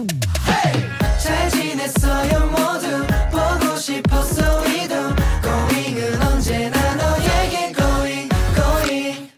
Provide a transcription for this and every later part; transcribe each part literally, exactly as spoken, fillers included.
잘 지냈어요 모두 보고 싶었어 이도 고잉은 언제나 너에게 고잉 고잉.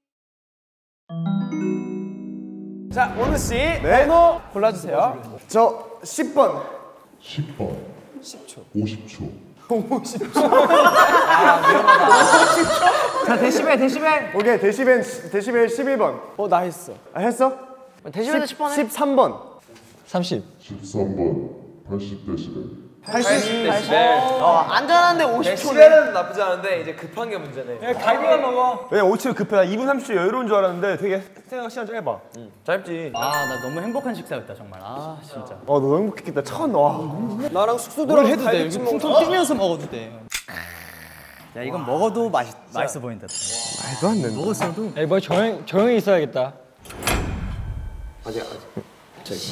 자, 원우 씨 번호 골라주세요. 저 십 번. 십 번. 십 초. 오십 초. 오십 초. 아, 위험하다. 자, 데시벨, 데시벨. 오케이, 데시벨, 데시벨 십일 번. 어, 나 했어. 아, 했어? 데시벨 십 번 해? 십삼 번. 삼십. 십삼 번. 팔십 데시벨. 팔십 데시벨. 어, 안전한데 오십 초네. 데시벨은 나쁘지 않은데 이제 급한 게 문제네. 야, 갈비만 먹어. 왜냐면 오 초 급해. 나 이 분 삼십 초 여유로운 줄 알았는데 되게 생각 시간 짧아. 응. 짧지. 아, 나 너무 행복한 식사였다 정말. 아, 진짜. 어, 너 너무 행복했겠다. 천. 와. 나랑 숙소 들어가서 해도 돼. 이거 퉁퉁 뛰면서 먹어도 돼. 야, 이건 먹어도 맛있 맛있어 보인다. 말도 안 된다. 먹었어도. 야, 뭐 조용 조용히 있어야겠다. 아직 아직. 저기.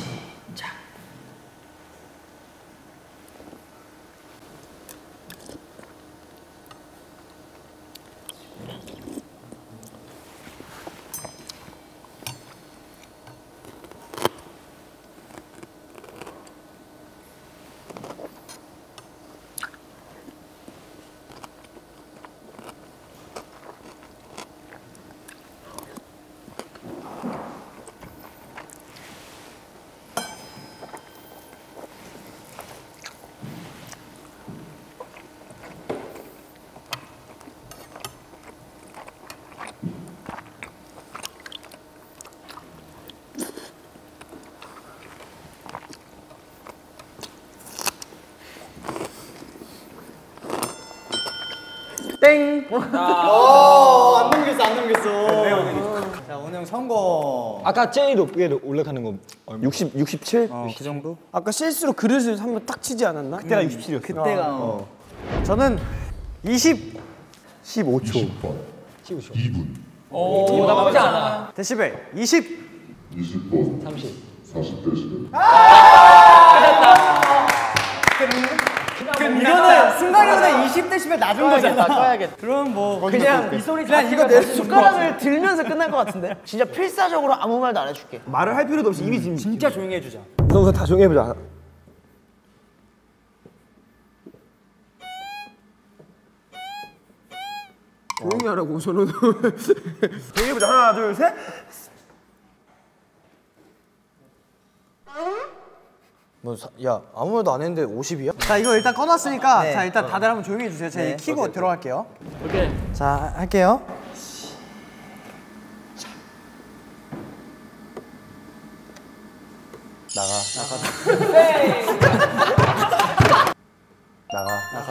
땡. 어, 안 넘겼어, 안 넘겼어. 자, 오늘 형 성공. 아까 제일 높게 올라가는 거 얼마? 육십, 육십칠? 어, 그 정도? 아까 실수로 그릇을 한번 딱 치지 않았나? 그때가 육십칠이었어. 그때가 어. 저는 이십. 십오 초. 이십 번. 이 분. 오, 나쁘지 않아. 데시벨 이십. 이십 번. 삼십. 사십 데시벨. 이거는 순간적으로 이십 데시벨 낮은 거잖아. 꺼야겠다. 그럼 뭐 그냥 이 소리 그냥 이거 내 숟가락을 들면서 끝날 것 같은데? 진짜 필사적으로 아무 말도 안 해줄게. 말을 할 필요도 없이 이미 지금 진짜 조용히 해주자. 우선 다 조용히 해보자. 조용히 하라고 저는. 조용히 해보자. 하나, 둘, 셋. 뭐, 사, 야, 아무 말도 안 했는데 오십이야? 자, 이거 일단 꺼놨으니까 네. 자, 일단 다들 한번 조용히 해주세요. 제가 네. 키고 들어갈게요. 오케이. 자, 할게요. 나가. 나가.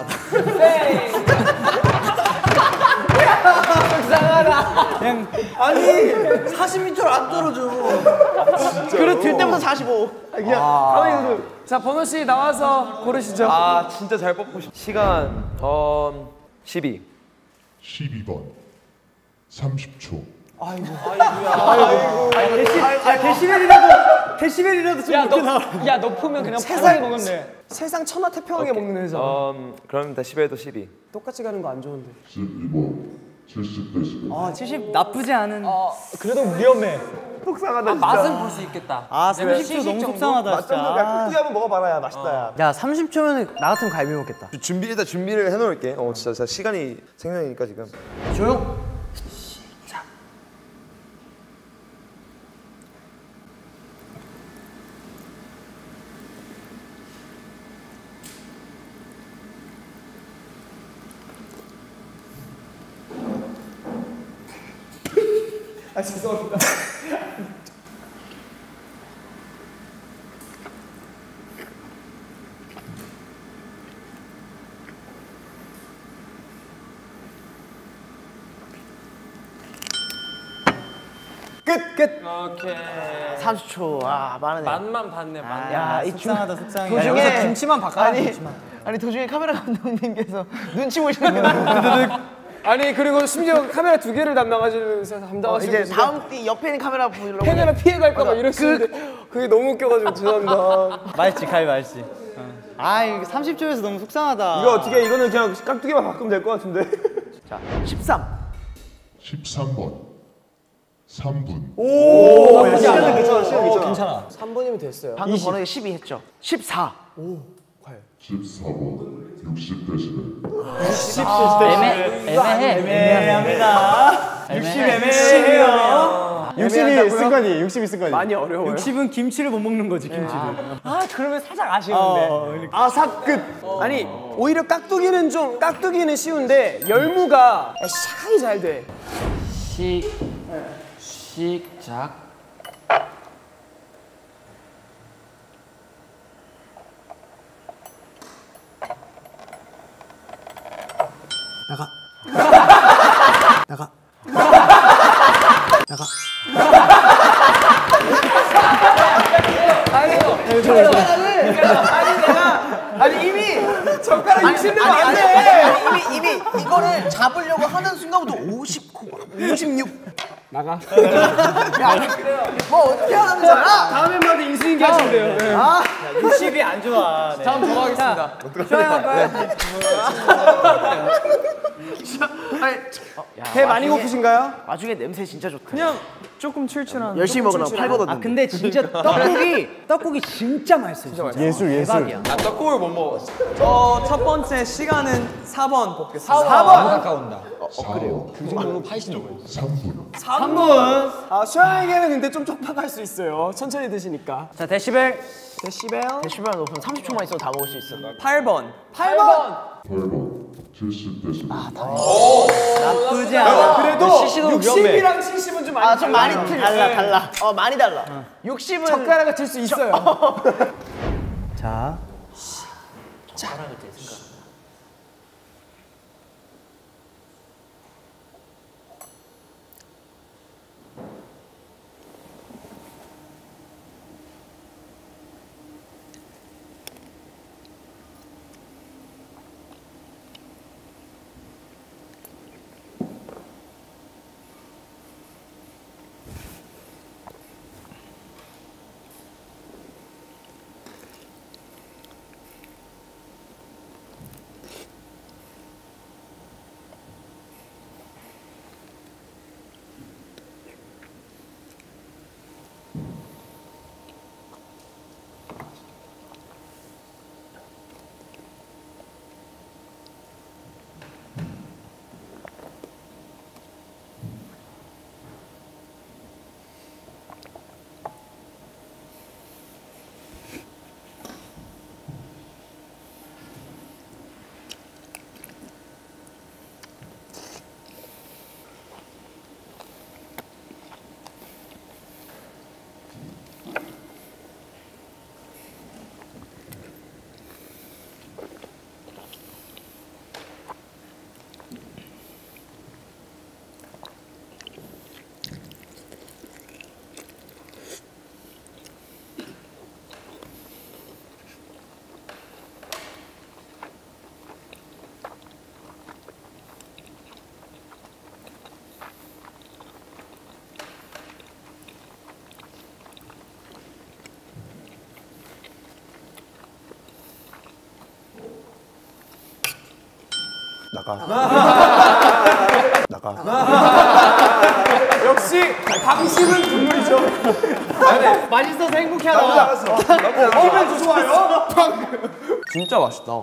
그냥 아니 사십 미터를 안 떨어져. 그릇 들 때부터 사십오. 그냥 가만히 있어. 자, 번호 씨 나와서 고르시죠. 아 진짜 잘 뽑고 싶. 시간 어 십이. 십이 번. 삼십 초. 아, 데시벨이라도 데시벨이라도 좀 야, 높게 너, 나와. 야, 높으면 그냥 세상- 편하게 먹었네. 세상 천하태평하게 먹는 회사. 음 그럼 데시벨도 십이. 똑같이 가는 거 안 좋은데. 십이 번. 칠십 데시벨. 아, 칠십 나쁘지 않은. 그래도 위험해. 속상하다 진짜. 맛은 볼 수 있겠다. 아, 삼십 초 너무 속상하다, 맛좀 야, 끄기 한번 먹어봐라. 야, 맛있다. 야. 야, 삼십 초면 나 같으면 갈비 먹겠다. 준비 일단 준비를 해놓을게. 어 진짜, 진짜 시간이 생명이니까 지금. 조용. 아, 죄송합니다. 끝, 끝. 오케이. 삼십 초. 아, 많으네. 맛만 봤네, 맛. 야, 이 속상하다, 속상해. 도중에 여기서 김치만 바꿔라. 아니, 김치만. 아니 도중에 카메라 감독님께서 눈치 보시는 거. 아니, 그리고 심지어 카메라 두 개를 담당하시면서 어, 담당하시고 이제 다음 띠 옆에 있는 카메라 보려고. 카메라 피해갈까 봐 이러시는데 그게 너무 웃겨가지고 죄송합니다. 맛있지, 갈비 맛있지. 아, 이거 삼십 초에서 너무 속상하다. 이거 어떻게 이거는 그냥 깍두기만 바꾸면 될 것 같은데. 자, 십삼. 십삼 번. 삼 분. 오, 야, 시간은 괜찮아, 시간 괜찮아. 괜찮아. 삼 분이면 됐어요. 방금 번호가 십이 했죠. 십사. 십사 번 육십 데시벨. 애매 애매해. 애매합니다. 육십 애매해요. 육십이 승관이, 육십이 승관이. 많이 어려워요. 육십은 김치를 못 먹는 거지, 김치를. 아 그러면 살짝 아쉬운데. 아삭 끝. 아니 오히려 깍두기는 좀 깍두기는 쉬운데 열무가 샥하게 잘 돼. 시 시작. 나가. 나가. 나가. 아니 내가 아니 이미 젓가락 육십 명 안 돼. 이미 이미 이거를 잡으려고 하는 순간부터 오십구, 오십육. 나가. 뭐 어떻게 하는 거야? 다음 멤버도 인수인계 하시면 돼요. 아, 육십이 안 좋아. 네. 다음 더 하겠습니다. 배 많이 고프신가요? 나중에 냄새 진짜 좋다. 그냥 조금 출출한. 열심히 먹으라고 팔 거거든. 아, 근데 진짜 떡국이 떡국이 진짜 맛있어요. 진짜. 예술, 예술. 나 떡국을 못 먹었어. 저첫 번째 시간은 사 번 뽑겠습니다. 사 번. 가까운다. 사 번. 그 정도로 파이시는 거예요. 삼 분. 삼 분. 아 수영에게는 근데 좀 촉박할 수 있어요. 천천히 드시니까. 자, 데시벨. 데시벨. 데시벨 높으면 삼십 초만 있어도 다 먹을 수 있어. 팔 번. 팔 번. 팔 번 칠십 데시벨. 나쁘지 않아. 그래도 육십이랑 칠십은 좀 많이 아, 좀 많이 달라요. 틀려. 달라, 달라. 어, 많이 달라. 육십은 젓가락을 들 수 있어요. 자. 나가. 나가. 역시 방심은 국물이죠. 맛있어서 행복해하다가 기분 좋아요. 진짜 맛있다.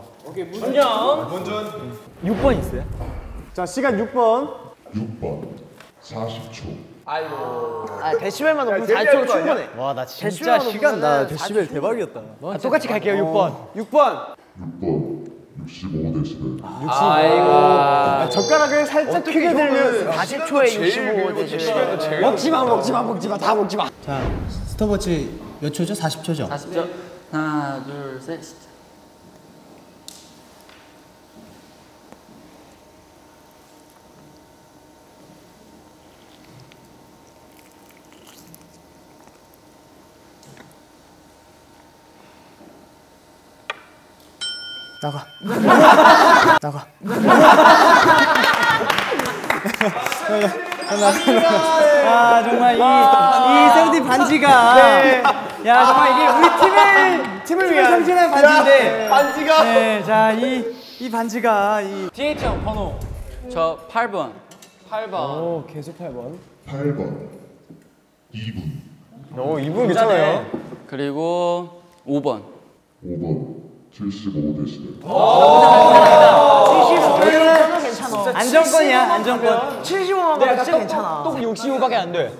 육 번 있어요? 자, 시간 육 번. 육 번 사십 초. 아, 데시벨만 높으면 사 초로 충분해. 와, 나 데시벨만 진짜 시간 나 높으면은 데시벨 사 초. 대박이었다. 아, 똑같이 갈게요, 육 번. 육 번. 육 번 육십오 데시벨. 아, 젓가락을 살짝 크게 들면 사십 초에 육십오 데시벨. 먹지 마, 먹지 마, 먹지 마, 다 먹지 마. 자, 스톱워치 몇 초죠? 사십 초죠? 사십 초. 하나, 둘, 셋. 시작. 나가. 나가. 아, 정말 이, 이 세븐틴 반지가. 야, 정말 이게 우리 팀을, 팀을 위한 상징하는 반지인데. 반지가. 네, 자, 이, 이 반지가. 이 디에이치 형 번호. 저 팔 번. 팔 번. 오, 계속 팔 번. 팔 번 이 분. 오, 이 분 괜찮아요. 그리고 오 번. 오 번 칠십오 데시벨. 칠십오는 괜찮아. 안정권이야, 안정권. 칠십오만 가도 진짜 괜찮아. 또 육십오밖에 안 돼.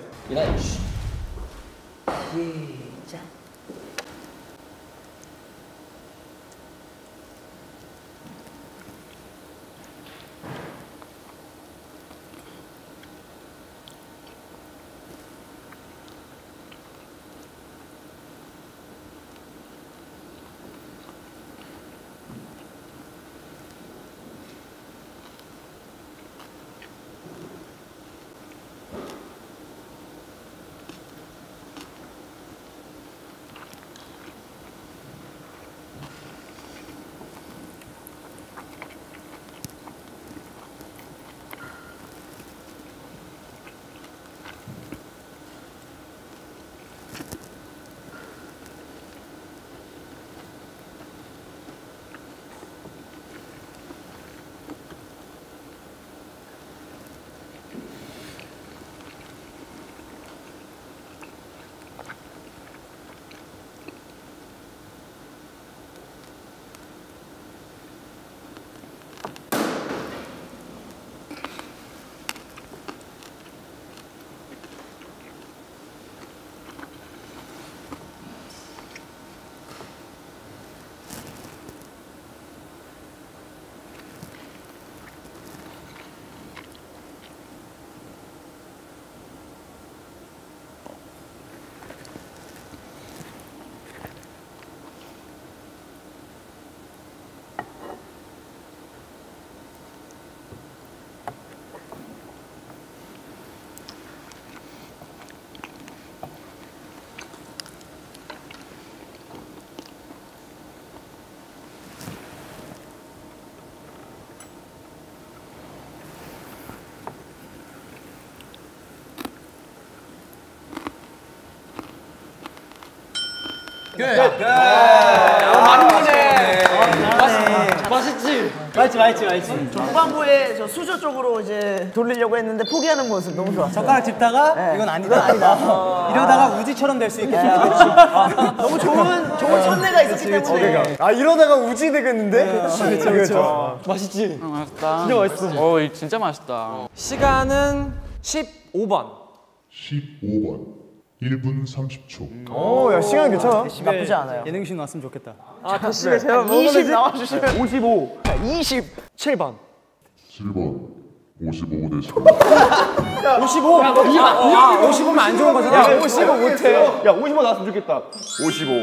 맛있지, 맛있지, 맛있지. 후반부에 저 수저 쪽으로 이제 돌리려고 했는데 포기하는 모습 너무 좋았어요. 젓가락 짚다가 네. 이건 아니다. 이건 아니다. 이러다가 우지처럼 될 수 있겠다. 너무 좋은 좋은 선례가 있었기 때문에. 아, 이러다가 우지 되겠는데? 그렇죠, 그렇죠. 맛있지? 어, 맛있다. 진짜 맛있어. 어, 이 진짜 맛있다. 시간은 십오 번. 십오 번 일 분 삼십 초. 오, 야, 시간 괜찮아. 나쁘지 않아요. 예능신 왔으면 좋겠다. 아, 대시벨 제발 이십 나와주시면 오십오. 이십칠 번. 칠 번 오십오 데시벨. 오십오. 아, 오십오면 안 좋은 거잖아. 야, 오십오 못해. 야, 오십오 나왔으면 좋겠다. 오십오.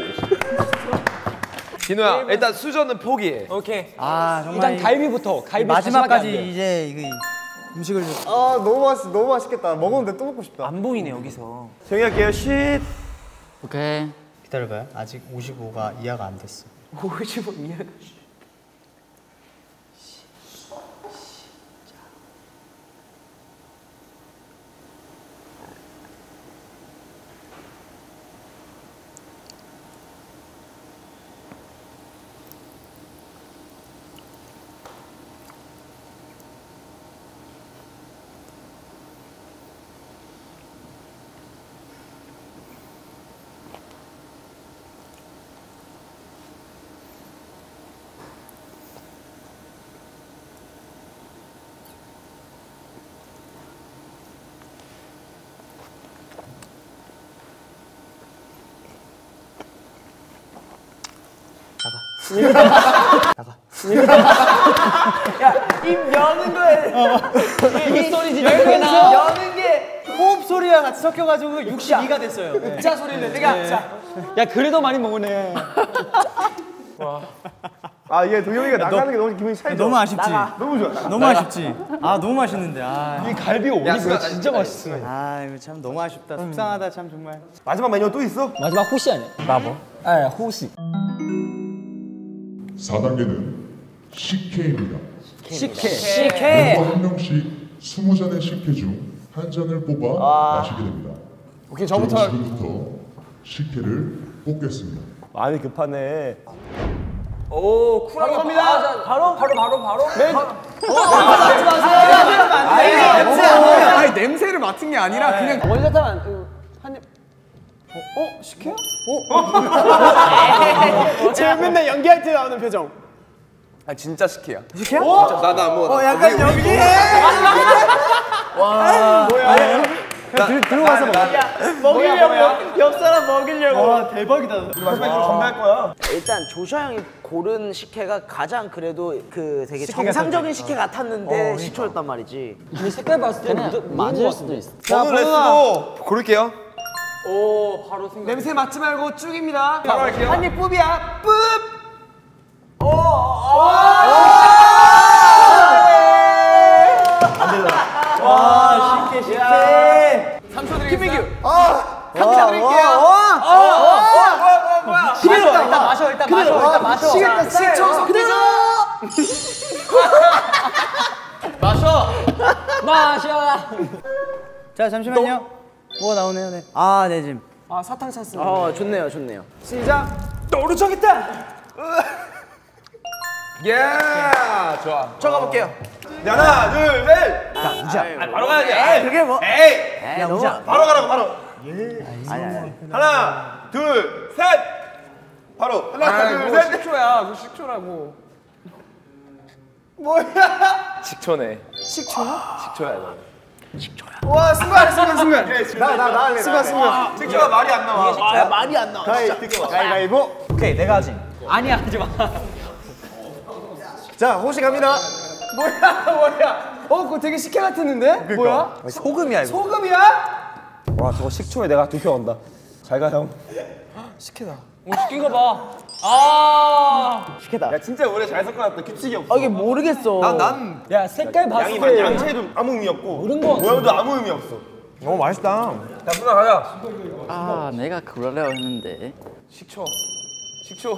진호야, 일단 수저는 포기해. 오케이. 아, 정말. 일단 갈비부터. 갈비 마지막까지 이제 이거 음식을 좀. 아, 너무 맛있, 너무 맛있겠다. 먹었는데 또 먹고 싶다. 안 보이네 여기서. 정리할게요. 쉿. 오케이. 기다려봐요. 아직 오십오가 이해가 안 됐어. 오십오 이해가. 입 여는 거에 이 소리 진짜 크게 나. 여는 게 호흡 소리랑 같이 섞여가지고 육십이가 됐어요. 네. 자 소리를 내가. 자. 야 그래도 많이 먹으네. 아, 이게 동영이가 나가는 게 너무 기분이 차이죠. 너무 아쉽지. 너무 좋아. 너무 아쉽지. 아, 너무 맛있는데. 아, 이 갈비가 오니까 진짜 맛있어. 아 이거 참 너무 아쉽다. 속상하다 참 정말. 마지막 메뉴 또 있어? 마지막 호시 아니야? 마법? 아 호시. 사 단계는 식혜입니다. 식혜. 식혜. 멤버 한 명씩 스무 잔의 식혜 중 한 잔을 뽑아 마시게 됩니다. 오케이, 저는 저부터. 지금부터 식혜를 뽑겠습니다. 많이 급하네. 오 쿨하게 갑니다. 바로 바로 바로 바로. 맨. 아니, 냄새를 맡은 게 아니라 그냥 원래 타면 한입 어? 식혜야? 어? 제가 맨날 연기할 때 나오는 표정. 아 진짜 식혜야. 식혜야? 나도 안 먹어. 어 약간 연기해. 와 뭐야? 들, 들어와서 먹어. 먹이려고 옆 사람 먹이려고. 와 대박이다. 마지막에 좀 건배할 거야. 일단 조슈아 형이 고른 식혜가 가장 그래도 그 되게 정상적인 식혜 같았는데 식초였단 말이지. 근데 색깔 봤을 때는 맞을 수도 있어. 오늘 레스도 고를게요. 오 바로 생각. 냄새 맡지 말고 쭉입니다. 바로 할게요. 한입 뿌비야. 뿌. 와 식혜 식혜. 삼 초 드리겠습니다. 김민규. 삼 초 드릴게요. 시계로 일단 마셔 일단 마셔 일단 마셔. 시계로 식초 그대로. 마셔. 마셔. 자 잠시만요. 뭐가 나오네요. 네. 아 네 지금. 아 사탕 찬스. 어 좋네요 좋네요. 시작. 너로 저겠다. 예. 좋아. 저 가볼게요. 네, 하나, 둘, 셋. 자 우자. 아, 바로 가야지. 에이 그게 뭐? 에이, 에이 너무. 바로 가라고 바로. 아니 아니. 하나, 둘, 셋. 바로 하나, 아, 둘, 그거 셋. 식초야. 그거 식초라고. 뭐야? 식초네. 식초야? 식초야 이거. 와 순간 순간 순간. 나, 나, 나 할래. 순간 순간. 식초가 말이 안 나와. 아 말이 안 나와. 가위, 가위바위보. 오케이, 내가 하지. 아니야 하지 마. 자, 호시 갑니다. 뭐야 뭐야? 어 그거 되게 식혜 같았는데? 뭐야? 소금이야 이거. 소금이야? 와, 저거 식초에 내가 두 표 온다. 잘 가 형. 식혜다. 오 시킨 거 봐. 아. 식혜다. 야, 진짜 우리 잘 섞어놨다. 규칙이 없어. 아 이게 모르겠어. 난, 난 야 색깔 봤을 양이 때 많, 양채도 아무 의미 없고 모른 거 모양도 아무 의미 없어. 너무 맛있다. 자, 누나 가자. 아 내가 그러려고 했는데. 식초. 식초.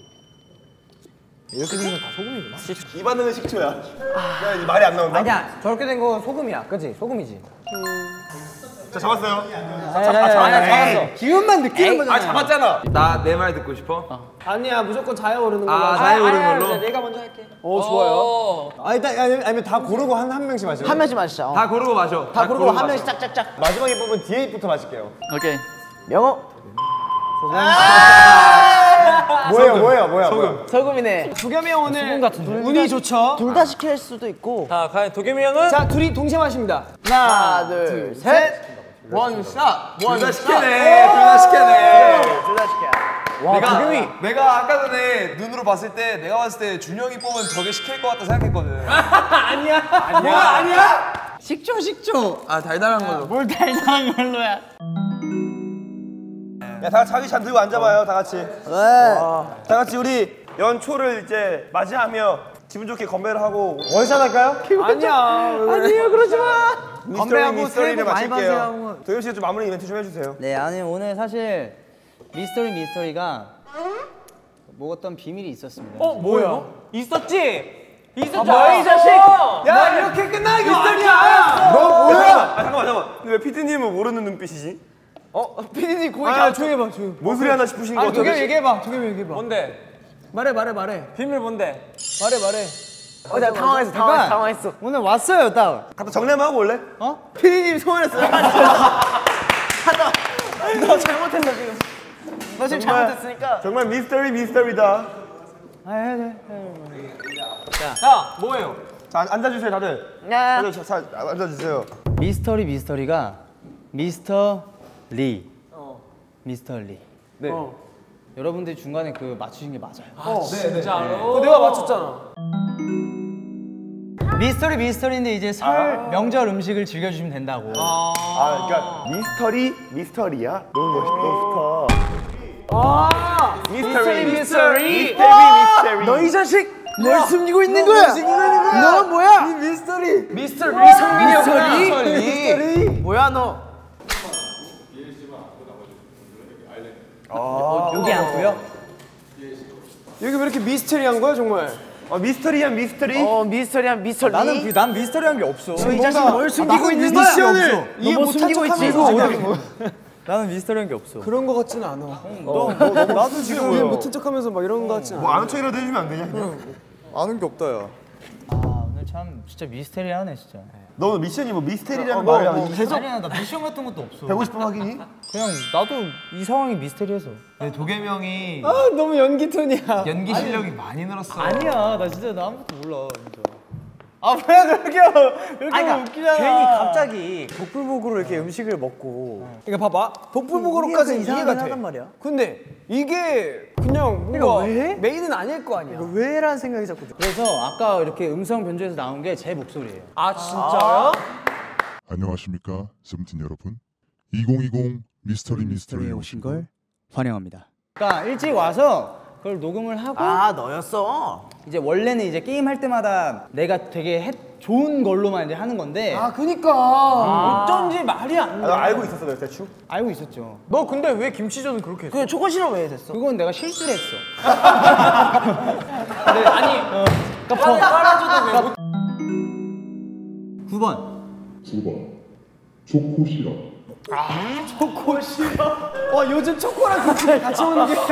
이렇게 되면 다 소금이구나. 입안에는 식초야. 야, 이 말이 안 나온다. 아니야 저렇게 된 거 소금이야. 그치? 소금이지. 자, 잡았어요. 아니야 잡았어. 기운만 느끼는 거잖아. 아 잡았잖아. 나 내 말 듣고 싶어? 아니야 무조건 자야 오르는 걸로. 아 자유 오르는 걸로. 내가 먼저 할게. 어 좋아요. 아, 일단 아니면, 아니면 다 고르고 한 한 명씩 마셔요. 한 명씩 마시자. 어. 다 고르고 마셔. 다 고르고 한 명씩 짝짝짝. 마지막에 뽑은 디에이부터 마실게요. 오케이. 명호. 뭐예요, 뭐예요, 뭐야, 소금. 설금이네. 도겸이 형 오늘 운이 좋죠. 둘 다 시킬 수도 있고. 자 과연 도겸이 형은? 자 둘이 동시에 마십니다. 하나 둘 셋. 원샷. 둘다 시켜네. 둘다 시켜네. 둘 다 시켜. 내가 도겸이. 내가 아까 전에 눈으로 봤을 때 내가 봤을 때 준영이 뽑은 저게 시킬 것 같다 생각했거든. 아니야. 뭐야 아니야? 식초 식초. 아 달달한 걸로. 뭘 달달한 걸로야. 야, 다 같이 자기 잔 들고 앉아봐요, 다 같이. 네. 다 같이 우리 연초를 이제 맞이하며 기분 좋게 건배를 하고 원샷 할까요? 아니야. 아니요 그러지 마. 미스터리 건배하고 미스터리를 새해 복 많이 마칠게요. 받으세요. 도겸 씨가 좀 마무리 이벤트 좀 해주세요. 네 아니 오늘 사실 미스터리 미스터리가 뭐 어떤 비밀이 있었습니다. 어 뭐야? 있었지. 있었지. 뭐야 이 자식? 야 이렇게 끝나는 게 아니야. 너 뭐야? 아, 잠깐만, 잠깐만. 근데 왜 피디님은 모르는 눈빛이지? 어 피디님 고개 아, 아, 조용히 해봐 조용히. 뭔 소리 하나 싶으신 거 아 같은데? 도겸 얘기해봐. 도겸 얘기해봐. 뭔데? 말해 말해 말해. 비밀 뭔데? 말해 말해. 어, 나 당황했어 당황했어 당황했어. 오늘 왔어요 딱. 갖다 정리 한번 하고 올래? 피디님 소원했어. 하다. 너 잘못했어 지금. 너 지금 정말. 잘못했으니까. 정말 미스터리 미스터리다. 아네 자 뭐예요? 자, 앉- 앉아주세요, 다들. 야. 다들 자, 자, 앉아주세요. 미스터리 미스터리가 미스터 리. 미스터 리. 네. 어. 여러분들 중간에 그 맞추신 게 맞아요. 진짜로? 내가 맞췄잖아. 미스터리 미스터리인데 이제 설 명절 음식을 즐겨주시면 된다고. 아, 그러니까 미스터리 미스터리야. 너무 멋있, 너무 좋다. 아 미스터리 미스터리. 미스터리 미스터리. 너 이 자식 뭘 숨기고 있는 거야? 너 뭐야? 미스터리. 미스터리 성민이 형. 미스터리. 뭐야 너? 여기 앉고요. 여기 왜 이렇게 미스터리한 거야 정말? 어, 미스터리야 미스터리. 어 미스터리한 미스터리. 나는 비- 난 미스터리한 게 없어. 너 이 자식 뭘 숨기고 있는 거야? 미션을 이해 뭐 못한 숨기고 있지? 척하면서 나는 미스터리한 게 없어. 그런 거 같지는 않아. 너, 너, 너, 나도 지금 이해 못한 척하면서 막 이런 거 같지는 않아. 뭐 아는 척이라도 해주면 안 되냐? 아는 게 없다 야. 아 오늘 참 진짜 미스테리하네 진짜. 너는 미션이 뭐 미스테리라는 말을 안 계속 아니야 나 미션 같은 것도 없어. 배고 싶은 확인이? 그냥 나도 이 상황이 미스테리해서. 네, 도겸이 형이 아 너무 연기 톤이야. 연기 실력이 많이 늘었어. 아니야 나 진짜 나 아무것도 몰라 진짜. 아 왜 그렇게 그렇게 아니, 그러니까 웃기잖아. 괜히 갑자기 복불복으로 이렇게 음식을 먹고. 이거 봐봐. 복불복으로까지 이해가 돼. 하단 말이야. 근데 이게 그냥 뭔가 메인은 아닐 거 아니야. 왜라는 생각이 자꾸 들어. 그래서 아까 이렇게 음성 변조해서 나온 게 제 목소리예요. 아 진짜요? 안녕하십니까 세븐틴 여러분. 이천이십 미스터리 미스터리에 오신 걸 환영합니다. 그러니까 일찍 와서 그걸 녹음을 하고 아 너였어? 이제 원래는 이제 게임 할 때마다 내가 되게 해, 좋은 걸로만 이제 하는 건데 아 그니까 어쩐지 말이 안 아, 나. 나 알고 있었어 너 대충? 알고 있었죠. 너 근데 왜 김치전은 그렇게 했어? 그 초코 시럽 왜 됐어? 그건 내가 실수를 했어. 근데 아니 그러니까 깔아줘도 왜 못? 구 번. 구 번 초코 시럽. 어 요즘 초코랑 같이 같이 오는 게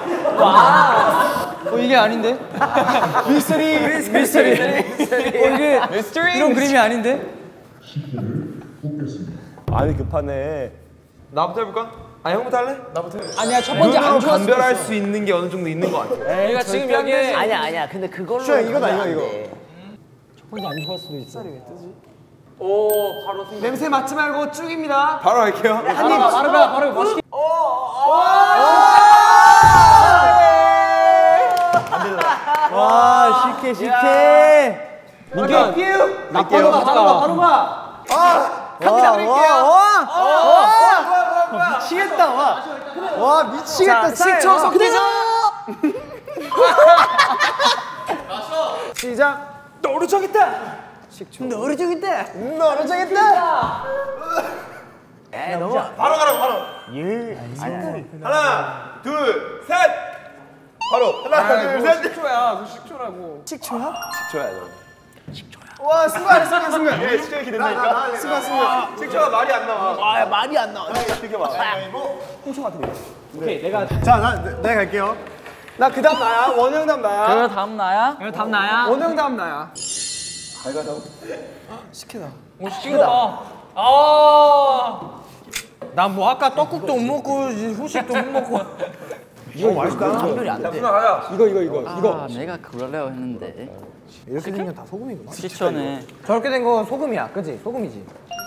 어 이게 아닌데? 미스터리 미스터리. 어 이게 이런 그림이 아닌데? 식혜를 볶겠습니다. 아니 급하네. 나부터 해볼까? 아 형부터 할래? 나부터 해. 아니야 첫 번째 안 눈으로 좋았어. 감별할 수 있는 게 어느 정도 있는 것 같아. 내가 지금 여기 아니야 아니야. 근데 그걸로. 슈아, 이거다, 이거, 이거. 첫 번째 안 좋았을 수도 있어. 오 바로 생각. 냄새 맡지 말고 쭉입니다. 바로 할게요. 한입 바로 가 바로 멋있게. 와 식혜 식혜. 민규 삐우. 나 바로 가 바로 가 바로 가. 아 갑니다 드릴게요. 미치겠다 와. 와 미치겠다. 식초 섞이죠. 시작. 너로 정했다. 식초. 너를 죽인다. 너로 정했다. 에 너무. 바로 가라고 바로. 예. 하나 둘 셋. 바로 하나 둘 셋. 식초야. 그 식초라고. 식초야? 식초야 너. 와 순간 순간 순간. 예 식초 이렇게 된다니까. 순간 순간. 식초가 말이 안 나와. 아 말이 안 나와. 비켜봐. 홍초 같은 거. 오케이 내가 자, 나 내가 갈게요. 나 그다음 나야. 원영 다음 나야. 그거 다음 나야? 이거 다음 나야. 원영 다음 나야. 오 시키다. 아. 난 뭐 아까 떡국도 못 먹고 후식도 못 먹고. 이거 맛있다. 감별이 안 돼. 이거 이거 이거 이거. 아 내가 그러려고 했는데. 이렇게 생긴 다 소금이구나. 시초네. 저렇게 된 건 소금이야, 그지? 소금이지.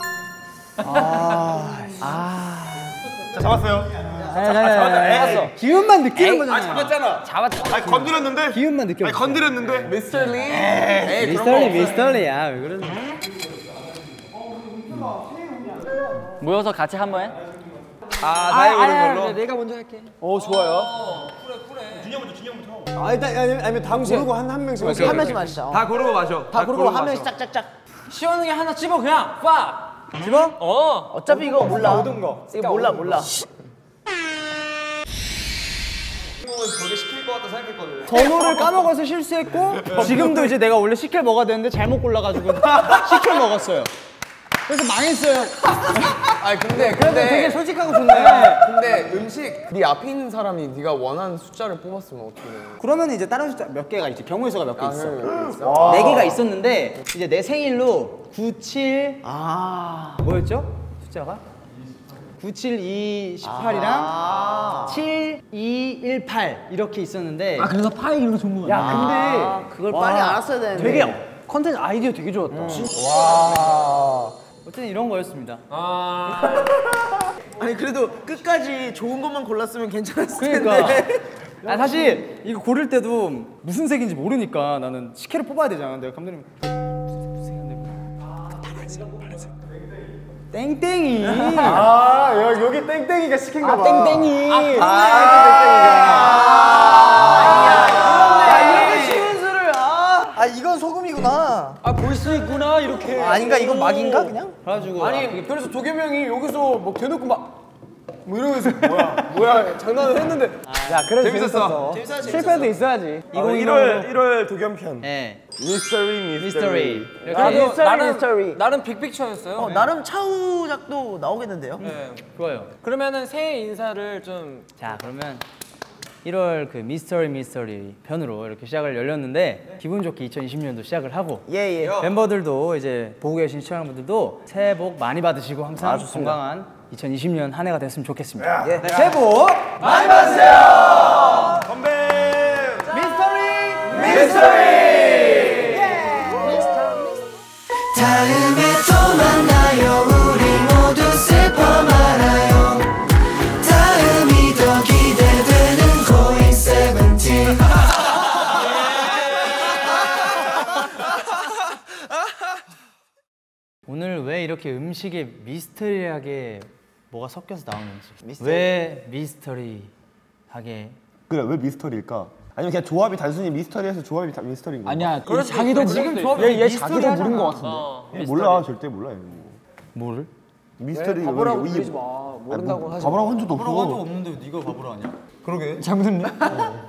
잡았어요. 잡았어. 기운만 느끼는 거잖아. 잡았잖아. 잡았다. 아니 건드렸는데. 기운만 느껴. 아니 건드렸는데. 미스터 리. 미스터리 미스터리야 왜 그러는? 모여서 같이 한 번 해? 아 나이 오른 걸로. 내가 먼저 할게. 어 좋아요. 그래 그래. 준영부터 준영부터. 아 일단 아니, 아니면 다음 고르고 한 한 명씩. 한 명씩 마시자. 어. 다 고르고 마셔. 다 고르고 한 마셔. 명씩 짝짝짝. 시원하게 하나 집어 그냥 빡. 집어? 어. 어차피 이거 몰라. 모든 거. 이거 몰라 몰라. 형은 저게 시킬 것 같다 생각했거든. 번호를 까먹어서 실수했고 지금도 이제 내가 원래 식혜를 먹어야 되는데 잘못 골라가지고 식혜를 먹었어요. 그래서 망했어요. 아니 근데 그래도 근데 되게 솔직하고 좋네. 근데 음식 네 앞에 있는 사람이 네가 원하는 숫자를 뽑았으면 어떻게 해? 그러면 이제 다른 숫자 몇 개가 있지. 경우의 수가 몇 개 아, 있어. 형, 있어? 네 개가 있었는데 이제 내 생일로 구칠 아. 뭐였죠? 숫자가? 구칠 이 십팔이랑 아. 칠 이 일팔 이렇게 있었는데 아 그래서 파이 이런 거 좋은 거야. 야 근데 아, 그걸 빨리 알았어야 되는데. 되게 컨텐츠 아이디어 되게 좋았다. 와. 어쨌든 이런 거였습니다. 아니 그래도 끝까지 좋은 것만 골랐으면 괜찮았을 그러니까. 텐데. 아 사실 이거 고를 때도 무슨 색인지 모르니까 나는 식혜를 뽑아야 되잖아. 내가 감독님 무슨 색인데? 파란색, 파란색. 땡땡이. 아 여기, 여기 땡땡이가 시킨가 봐. 아 땡땡이. 야 이렇게 쉬운 수를 아. 아 이건 소금이구나. 아 볼 수 있구나 이렇게. 아, 아닌가 이건 막인가 그냥? 그래가지고 아니 그래서 도겸 형이 여기서 뭐 대놓고 막. 뭐 이러면서 뭐야 뭐야 장난을 했는데 야 그래도 재밌었어. 재밌었어. 실패도 있어야지. 일월 일월 도겸편. 네. 미스터리 미스터리. 나도 미스터리, 나름 미스터리. 나름 빅픽처였어요. 어 나름 차후작도 나오겠는데요? 네. 좋아요. 그러면은 새해 인사를 좀 자 그러면 일월 그 미스터리 미스터리 편으로 이렇게 시작을 열렸는데 기분 좋게 이천이십 년도 시작을 하고 예, 예. 멤버들도 이제 보고 계신 시청자분들도 새해 복 많이 받으시고 항상 건강한 이천이십 년 한 해가 됐으면 좋겠습니다. 예. 네. 새해 복 많이 받으세요. 건배. 다음에 또 만나요 우리 모두 슬퍼 말아요 다음이 더 기대되는 고잉 세븐틴 오늘 왜 이렇게 음식에 미스터리하게 뭐가 섞여서 나오는지 왜 미스터리하게 그래 왜 미스터리일까? 아니면 그냥 조합이 단순히 미스터리해서 조합이 다 미스터리인 거야? 아니야. 그래 자기도 지금 조합이 얘, 얘 자기도 모르는 거 같은데. 어, 얘 몰라 절대 몰라. 얘. 뭐를? 미스터리 바보라고 이- 부르지 마. 모른다고 하지 마. 바보라고 한 적도 없어. 없는데 네가 바보라 하냐? 그러게. 장군님?